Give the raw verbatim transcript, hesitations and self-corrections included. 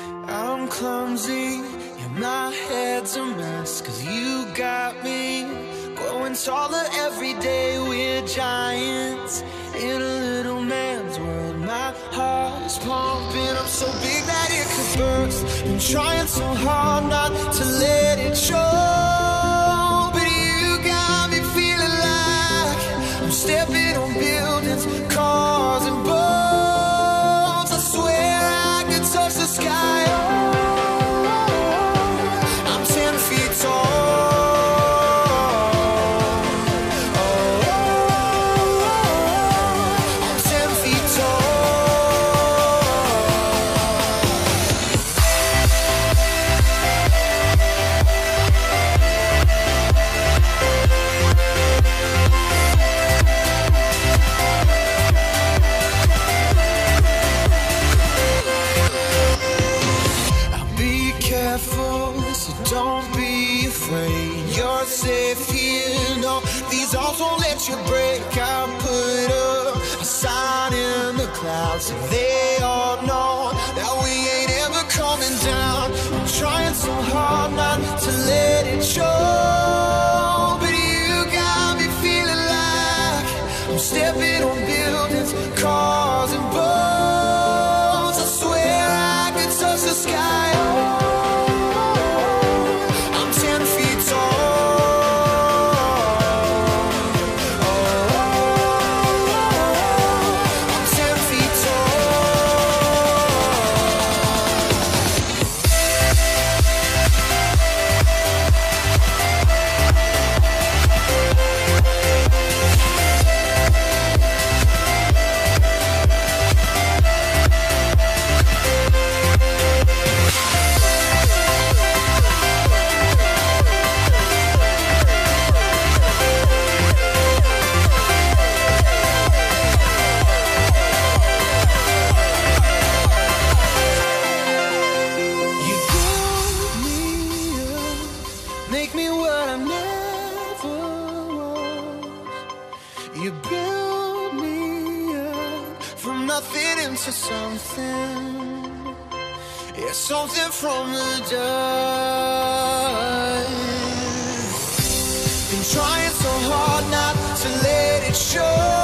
I'm clumsy, yeah, my head's a mess, 'cause you got me growing taller every day. We're giants in a little man's world. My heart is pumping up so big that it could burst. Been trying so hard not to let it show, but you got me feeling like I'm stepping on buildings, cars and boats. I swear I could touch the sky. So don't be afraid, you're safe here. No, these arms won't let you break. I'll put up a sign in the clouds so they all know that we ain't ever coming down. I'm trying so hard not to let it show, but you got me feeling like I'm stepping on buildings, cars and boats. I swear I could touch the sky. Make me what I never was. You build me up from nothing into something. Yeah, something from the dust. Been trying so hard not to let it show.